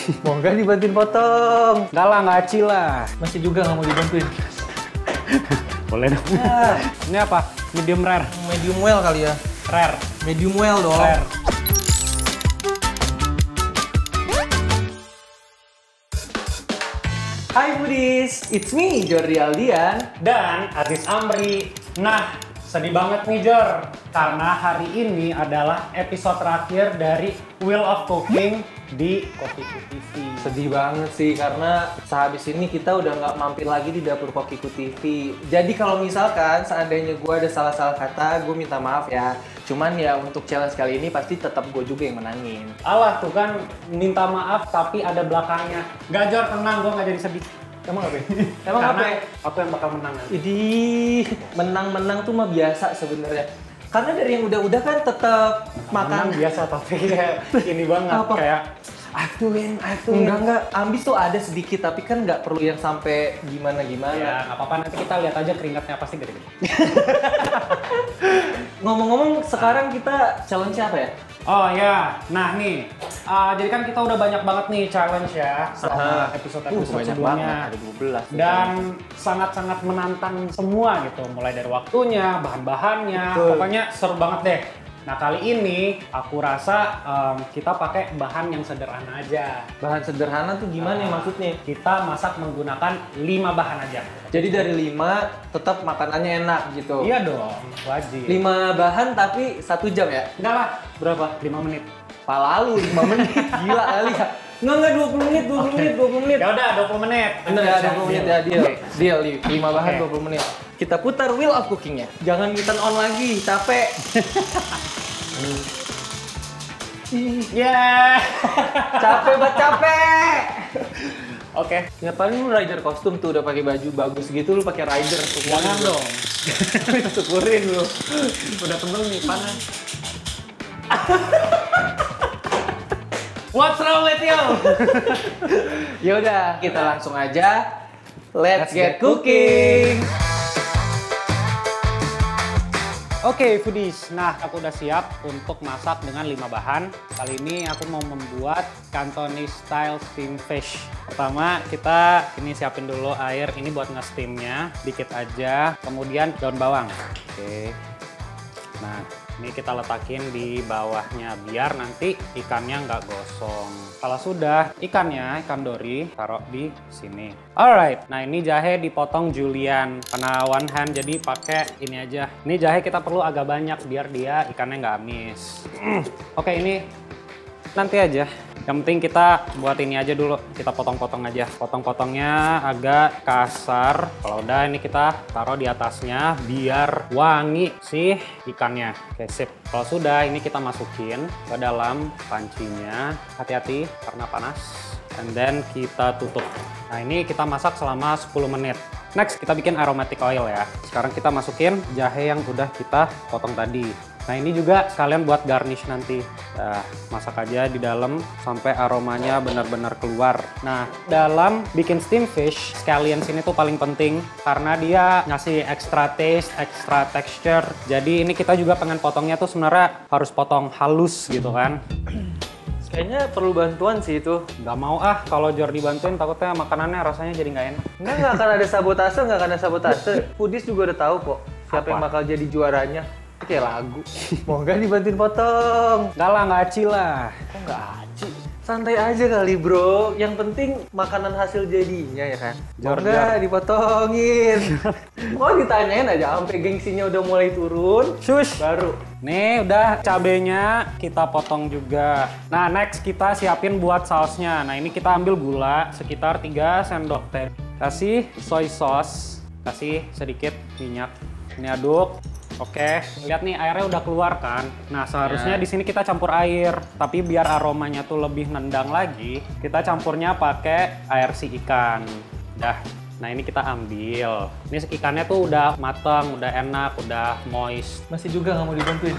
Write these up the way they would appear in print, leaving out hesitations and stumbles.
Mau nggak dibantuin potong? Enggak lah, nggak aci lah. Masih juga nggak mau dibantuin. Boleh dong. Ini apa? Medium rare. Medium well kali ya. Rare. Medium well dong. Rare. Hai Budis, it's me Jordi Aldian. Dan Aziz Amri. Nah, sedih banget nih Jor. Karena hari ini adalah episode terakhir dari Wheel of Cooking di Kokiku TV. Sedih banget sih karena sehabis ini kita udah nggak mampir lagi di dapur Kokiku TV. Jadi kalau misalkan seandainya gue ada salah-salah kata, gue minta maaf ya. Cuman ya untuk challenge kali ini pasti tetap gue juga yang menangin. Alah tuh kan minta maaf tapi ada belakangnya. Gak Jor, tenang, gue gak jadi sedih. Emang apa? Emang Karena apa? aku yang bakal menang. Idih, menang-menang tuh mah biasa sebenarnya. Karena dari yang udah-udah kan tetap makan. Menang biasa tapi kayak ini banget. Apa? Kayak I have to win. Enggak. Ambis tuh ada sedikit, tapi kan nggak perlu yang sampai gimana-gimana. Ya, nggak apa-apa, nanti kita lihat aja keringatnya pasti gede-gede. Ngomong-ngomong, sekarang kita challenge apa ya? Oh ya, nah nih, jadi kan kita udah banyak banget nih challenge ya selama episode-episode Banyak sebelumnya. banget, ada 12. Dan sangat-sangat menantang semua gitu, mulai dari waktunya, bahan-bahannya, Betul. pokoknya seru banget deh. Nah kali ini aku rasa kita pakai bahan yang sederhana aja. Bahan sederhana tuh gimana ya maksudnya? Kita masak menggunakan 5 bahan aja. Jadi dari 5 tetap makanannya enak gitu. Iya dong, wajib. 5 bahan tapi 1 jam ya? Enggak lah, Berapa? 5 menit. Palalu 5 menit, gila kali ya. Enggak 20 menit, 20 menit. Ya udah 20 menit. Bener ya, 20 menit ya, deal. Oke. Deal, 5 bahan Oke. 20 menit. Kita putar wheel of cookingnya. Jangan turn on lagi, capek. Yeah. Capek banget, capek. Oke. Ya paling lu rider kostum tuh udah pakai baju bagus gitu, lu pakai rider. Jangan dong. Syukurin lu. Udah tebel nih, panas. What's wrong with you? Ya udah, kita langsung aja. Let's get cooking. Oke, foodies. Nah, aku udah siap untuk masak dengan 5 bahan. Kali ini aku mau membuat Cantonese style steam fish. Pertama, kita ini siapin dulu air. Ini buat nge-steamnya, dikit aja. Kemudian daun bawang. Oke. Nah, ini kita letakin di bawahnya biar nanti ikannya nggak gosong. Kalau sudah, ikannya, ikan dori, taruh di sini. Alright, nah ini jahe dipotong julienne. Karena one hand, jadi pakai ini aja. Ini jahe kita perlu agak banyak biar dia ikannya nggak amis. Oke, ini nanti aja. Yang penting kita buat ini aja dulu. Kita potong-potong aja. Potong-potongnya agak kasar. Kalau udah ini kita taruh di atasnya biar wangi sih ikannya. Oke, sip. Kalau sudah ini kita masukin ke dalam pancinya. Hati-hati karena panas. And then kita tutup. Nah ini kita masak selama 10 menit. Next kita bikin aromatic oil ya. Sekarang kita masukin jahe yang udah kita potong tadi. Nah ini juga sekalian buat garnish nanti. Nah, masak aja di dalam sampai aromanya benar-benar keluar. Nah dalam bikin steam fish, scallions ini tuh paling penting karena dia ngasih extra taste, extra texture. Jadi ini kita juga pengen potongnya tuh sebenarnya harus potong halus gitu kan. Kayaknya perlu bantuan sih itu. Nggak mau kalau Jordi bantuin takutnya makanannya rasanya jadi nggak enak. Nggak akan ada sabotase, nggak akan ada sabotase. Foodies juga udah tahu kok siapa Apa? yang bakal jadi juaranya. Itu kayak lagu. Mau nggak dibantuin potong? Nggak lah, nggak aci lah. Kok nggak aci? Santai aja kali bro. Yang penting makanan hasil jadinya ya kan. Mau nggak dipotongin? Mau ditanyain aja sampai gengsinya udah mulai turun. Shush. Baru. Nih udah cabenya kita potong juga. Nah next kita siapin buat sausnya. Nah ini kita ambil gula sekitar 3 sendok teh. Kasih soy sauce. Kasih sedikit minyak. Ini aduk. Oke, lihat nih airnya udah keluar kan. Nah seharusnya di sini kita campur air, tapi biar aromanya tuh lebih nendang lagi, kita campurnya pakai air si ikan. Dah. Nah ini kita ambil. Ini ikannya tuh udah mateng, udah enak, udah moist. Masih juga nggak mau dibantuin?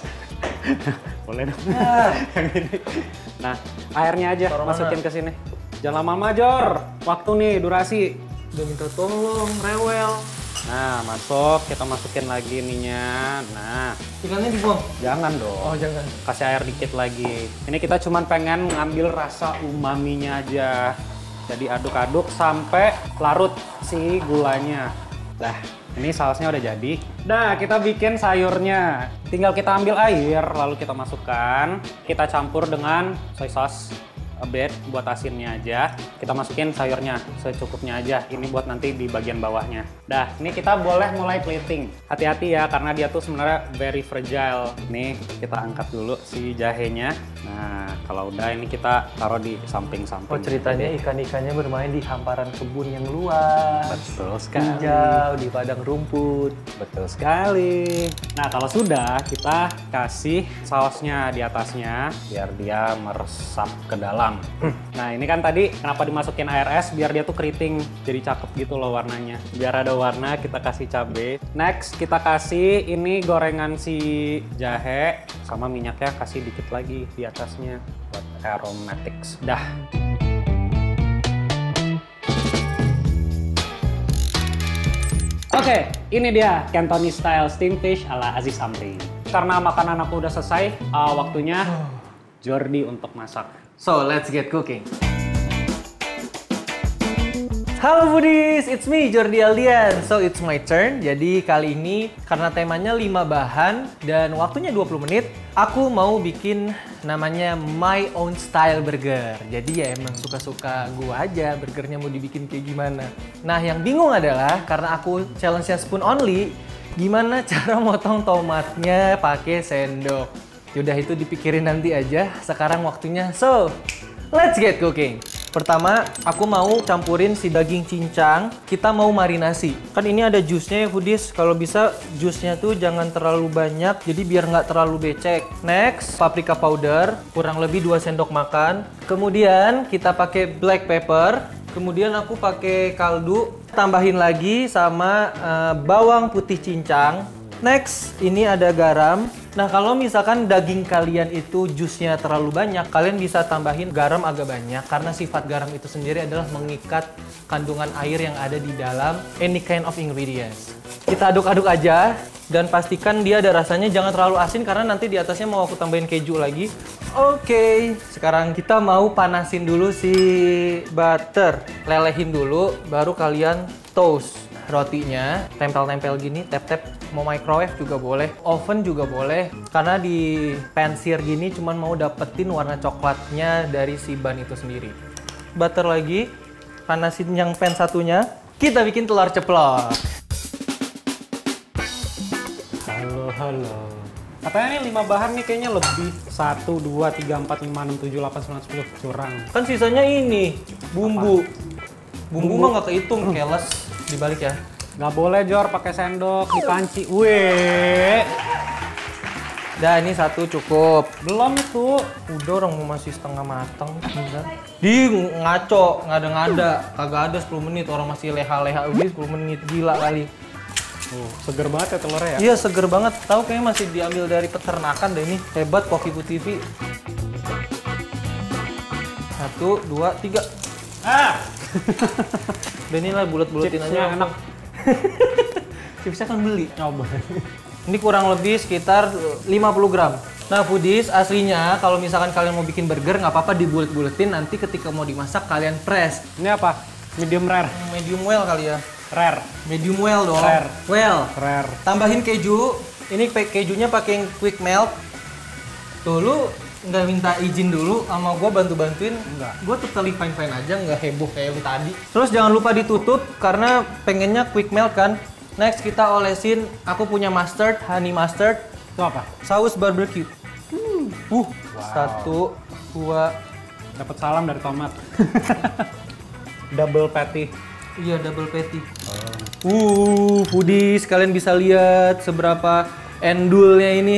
Boleh dong. Yang ini. Nah airnya aja Taruh masukin ke sini. Jangan lama-lama Jor. Waktu nih durasi. Udah minta tolong, rewel. Nah, masuk, kita masukin lagi ininya. Nah, Ikannya dibuang? jangan dong. Oh, jangan. Kasih air dikit lagi. Ini kita cuman pengen ngambil rasa umaminya aja. Jadi aduk-aduk sampai larut si gulanya. Nah, ini sausnya udah jadi. Nah, kita bikin sayurnya. Tinggal kita ambil air, lalu kita masukkan. Kita campur dengan soy sauce a bit buat asinnya aja. Kita masukin sayurnya secukupnya aja. Ini buat nanti di bagian bawahnya. Dah, ini kita boleh mulai plating. Hati-hati ya, karena dia tuh sebenarnya very fragile. Nih, kita angkat dulu si jahenya. Nah, kalau udah ini kita taruh di samping-samping. Oh, ceritanya ikan-ikannya bermain di hamparan kebun yang luas. Betul sekali. Hijau di padang rumput. Betul sekali. Nah, kalau sudah, kita kasih sausnya di atasnya biar dia meresap ke dalam. Nah, ini kan tadi kenapa dimasukin air es biar dia tuh keriting, jadi cakep gitu loh warnanya. Biar ada warna, kita kasih cabai. Next, kita kasih ini gorengan si jahe sama minyaknya kasih dikit lagi di atasnya buat aromatics. Dah. Oke, ini dia Cantonese style steamed fish ala Aziz Amri. Karena makanan aku udah selesai, waktunya Jordi untuk masak. So, let's get cooking. Halo foodies, it's me Jordi Aldian. So, it's my turn. Jadi kali ini karena temanya 5 bahan dan waktunya 20 menit, aku mau bikin namanya my own style burger. Jadi ya emang suka-suka gua aja burgernya mau dibikin kayak gimana. Nah, yang bingung adalah karena aku challenge-nya spoon only, gimana cara motong tomatnya pakai sendok. Yaudah itu dipikirin nanti aja, sekarang waktunya. So, let's get cooking. Pertama, aku mau campurin si daging cincang, kita mau marinasi. Kan ini ada jusnya ya foodies, kalau bisa jusnya tuh jangan terlalu banyak, jadi biar nggak terlalu becek. Next, paprika powder, kurang lebih 2 sendok makan. Kemudian kita pakai black pepper, kemudian aku pakai kaldu, tambahin lagi sama bawang putih cincang. Next, ini ada garam. Nah, kalau misalkan daging kalian itu jusnya terlalu banyak, kalian bisa tambahin garam agak banyak karena sifat garam itu sendiri adalah mengikat kandungan air yang ada di dalam any kind of ingredients. Kita aduk-aduk aja dan pastikan dia ada rasanya, jangan terlalu asin karena nanti di atasnya mau aku tambahin keju lagi. Oke, sekarang kita mau panasin dulu si butter. Lelehin dulu, baru kalian toast rotinya, tempel-tempel gini, tap-tap. Mau microwave juga boleh, oven juga boleh. Karena di pan sear gini cuman mau dapetin warna coklatnya dari si ban itu sendiri. Butter lagi, panasin yang pan satunya. Kita bikin telur ceplok. Halo. Katanya nih 5 bahan nih kayaknya lebih. 1, 2, 3, 4, 5, 6, 7, 8, 9, 10. Curang. Kan sisanya ini, bumbu. Bumbu mah nggak kehitung, keles. Dibalik ya. Nggak boleh Jor pakai sendok di panci. Weh. Dah, ini 1 cukup. Belum itu. Udah orang masih setengah matang. Di ngaco, ngada-ngada. Kagak ada 10 menit, orang masih leha-leha. Udah 10 menit, gila kali. Seger banget ya telurnya ya? Iya, seger banget. Tahu kayaknya masih diambil dari peternakan deh ini. Hebat Kokiku TV. 1, 2, 3. Ah! Udah inilah bulat-bulatin aja. Enak. Chipsnya kan beli. Coba. Ini kurang lebih sekitar 50 gram. Nah foodies, aslinya kalau misalkan kalian mau bikin burger nggak apa-apa dibulet-buletin, nanti ketika mau dimasak kalian press. Ini apa? Medium rare? Medium well kali ya. Rare? Medium well dong. Rare. Well. Rare. Tambahin keju. Ini kejunya pakai yang quick melt. Tuh lu nggak minta izin dulu sama gue bantu-bantuin? Enggak. Gue totally fine-fine aja, nggak heboh kayak lu tadi. Terus jangan lupa ditutup karena pengennya quick melt kan. Next kita olesin, aku punya mustard, honey mustard. Itu apa? Saus barbecue. Wow. 1, 2. Dapat salam dari tomat. Double patty. Iya, double patty. Foodies, kalian bisa lihat seberapa endulnya ini.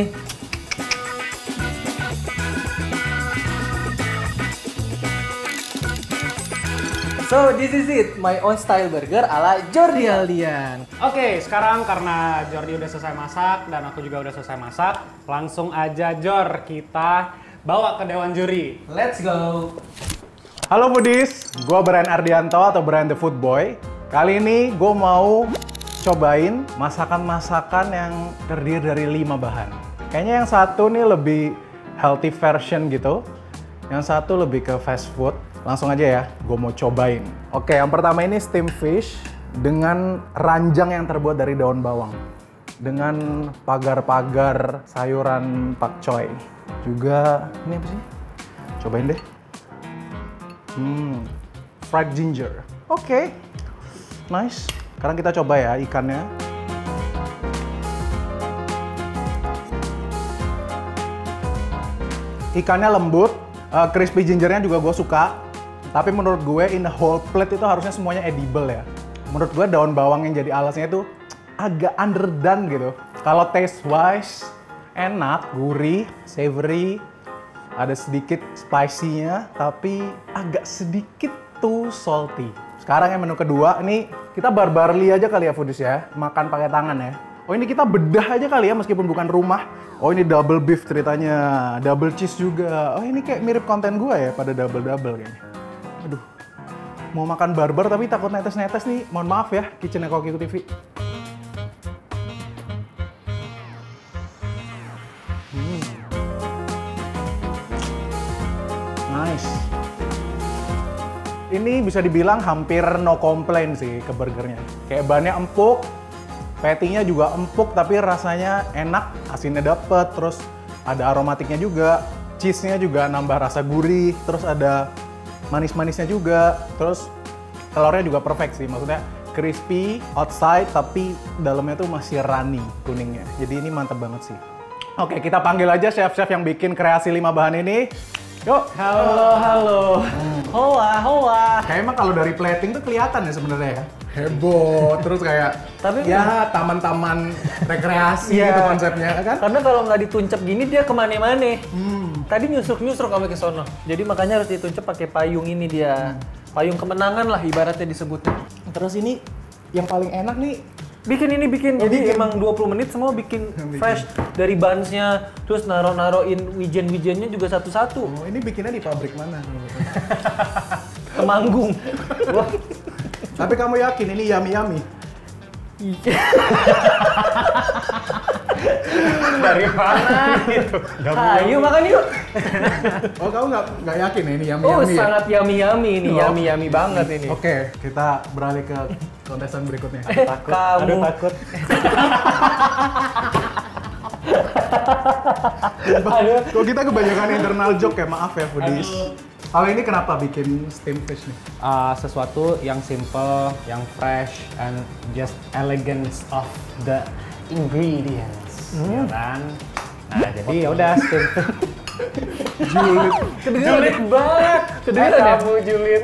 So, this is it, my own style burger ala Jordi Aldian. Oke, sekarang karena Jordi udah selesai masak dan aku juga udah selesai masak, langsung aja Jor, kita bawa ke Dewan Juri. Let's go. Halo foodies, gue Brian Ardianto atau Brian the Food Boy. Kali ini gue mau cobain masakan-masakan yang terdiri dari 5 bahan. Kayaknya yang satu nih lebih healthy version gitu. Yang satu lebih ke fast food. Langsung aja ya, gue mau cobain. Oke, yang pertama ini steam fish dengan ranjang yang terbuat dari daun bawang. Dengan pagar-pagar sayuran pakcoy. Juga, ini apa sih? Cobain deh. Fried ginger. Oke, nice. Sekarang kita coba ya ikannya. Ikannya lembut, crispy gingernya juga gue suka. Tapi menurut gue in the whole plate itu harusnya semuanya edible ya. Menurut gue daun bawang yang jadi alasnya itu agak underdone gitu. Kalau taste wise enak, gurih, savory, ada sedikit spicy-nya, tapi agak sedikit too salty. Sekarang yang menu kedua, ini kita barbarly aja kali ya foodies ya, makan pakai tangan ya. Oh ini kita bedah aja kali ya meskipun bukan rumah. Oh ini double beef ceritanya, double cheese juga. Oh ini kayak mirip konten gue ya pada double-double kayaknya. Aduh, mau makan barbar tapi takut netes-netes nih. Mohon maaf ya, Kitchen Kokiku TV. Nice. Ini bisa dibilang hampir no complain sih ke burgernya. Kayak bannya empuk, patty-nya juga empuk tapi rasanya enak, asinnya dapet, terus ada aromatiknya juga, cheese-nya juga nambah rasa gurih, terus ada manis-manisnya juga, terus telurnya juga perfect sih, maksudnya crispy outside tapi dalamnya tuh masih runny kuningnya. Jadi ini mantep banget sih. Oke, kita panggil aja chef-chef yang bikin kreasi 5 bahan ini. Yuk. Halo. Hoa. Kayak emang kalau dari plating tuh kelihatan ya sebenarnya ya. Heboh, terus kayak Tapi ya taman-taman rekreasi gitu konsepnya kan. Karena kalau nggak dituncap gini dia kemana-mana. Tadi nyusruk-nyusruk kami ke sono. Jadi makanya harus dituncap pakai payung ini dia. Payung kemenangan lah ibaratnya disebutnya. Terus ini yang paling enak nih Bikin. Jadi emang 20 menit semua bikin fresh dari buns-nya, terus naruhin wijen-wijennya juga satu-satu. Oh, ini bikinnya di pabrik mana? Temanggung. Wah. Tapi kamu yakin ini yummy? Dari mana gitu? Ayo makan yuk. Oh, kamu nggak yakin ya ini yummy Oh, ya? sangat yummy ini, yummy banget ini. Oke, kita beralih ke kontesan berikutnya. Kamu takut. Kok kita kebanyakan internal joke ya, maaf ya foodies. Kalau ini kenapa bikin steam fish nih? Sesuatu yang simple, yang fresh, and just elegance of the ingredients, ya kan? Nah, jadi ya udah steam. Julid banget. Kedengeran ya? Kamu julid.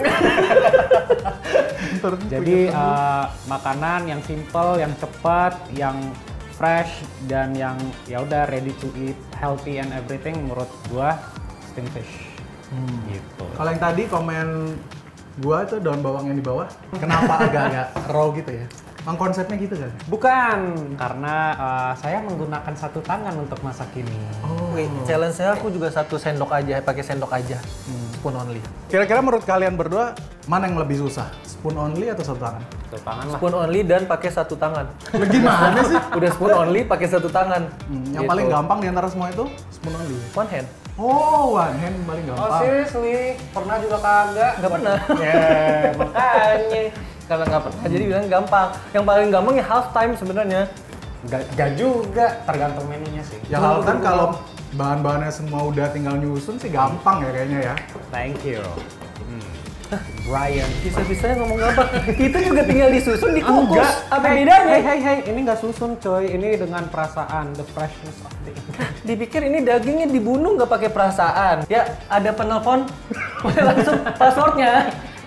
Jadi makanan yang simple, yang cepat, yang fresh, dan yang ya udah ready to eat, healthy and everything menurut gua steam fish. Gitu. Kalau yang tadi komen gua tuh daun bawang yang di bawah, kenapa agak-agak raw gitu ya? Emang konsepnya gitu kan? Bukan, karena saya menggunakan satu tangan untuk masak ini. Wih, challenge saya aku juga satu sendok aja, pakai sendok aja. Spoon only. Kira-kira menurut kalian berdua, mana yang lebih susah? Spoon only atau satu tangan? Satu tangan lah. Spoon only dan pakai satu tangan. Gimana sih? Udah spoon only pakai satu tangan. Yang Gitu. paling gampang di antara semua itu, spoon only. One hand. Oh, one hand paling Oh gampang. seriously? Pernah juga kagak? Nggak pernah. Ya, makanya. Karena nggak pernah, jadi bilang gampang. Yang paling gampang ya half time sebenarnya. Gak juga, tergantung menunya sih. Ya kalau kan kalau bahan-bahannya semua udah tinggal nyusun sih gampang ya kayaknya ya. Thank you. Brian. Bisa-bisanya ngomong apa? Itu juga tinggal disusun, dikukus. Enggak. Apa bedanya? Hey, ini nggak susun coy. Ini dengan perasaan, the freshness of the Dipikir ini dagingnya dibunuh nggak pakai perasaan. Ya, ada penelpon, langsung passwordnya.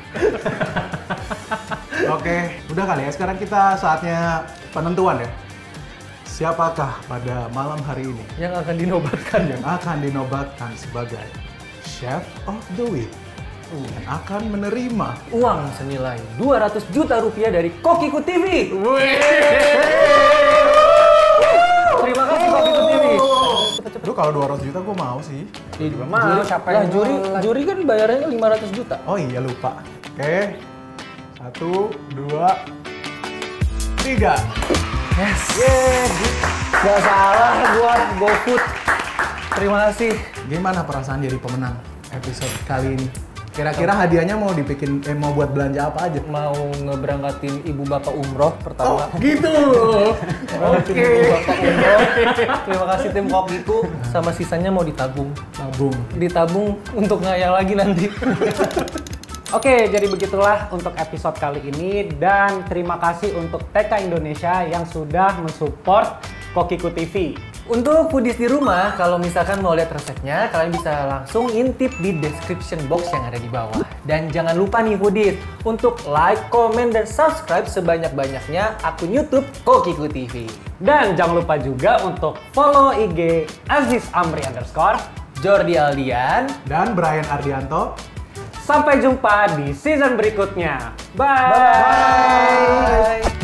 Oke, udah kali ya. Sekarang kita saatnya penentuan ya. Siapakah pada malam hari ini Yang akan dinobatkan ya? yang akan dinobatkan sebagai Chef of the Week dan akan menerima Uang senilai 200 juta rupiah dari Kokiku TV. Terima kasih Kokiku TV. Duh, kalau 200 juta gue mau sih. mau, siapa yang juri kan bayarannya 500 juta. Oh iya lupa. Oke, 1, 2. 3. Yes. Gak salah buat GoFood. Terima kasih. Gimana perasaan jadi pemenang episode kali ini? Kira-kira hadiahnya mau mau buat belanja apa aja? Mau ngeberangkatin ibu bapak umroh pertama. Oh, gitu. Oke. Ibu bapak umroh. Terima kasih tim Kokiku. Sama sisanya mau ditabung. Ditabung untuk ngayal lagi nanti. Oke, jadi begitulah untuk episode kali ini dan terima kasih untuk TK Indonesia yang sudah mensupport Kokiku TV. Untuk foodies di rumah, kalau misalkan mau lihat resepnya, kalian bisa langsung intip di description box yang ada di bawah. Dan jangan lupa nih foodies, untuk like, comment, dan subscribe sebanyak-banyaknya akun YouTube Kokiku TV. Dan jangan lupa juga untuk follow IG Aziz Amri _ Jordi Aldian Dan Brian Ardianto. Sampai jumpa di season berikutnya. Bye. Bye.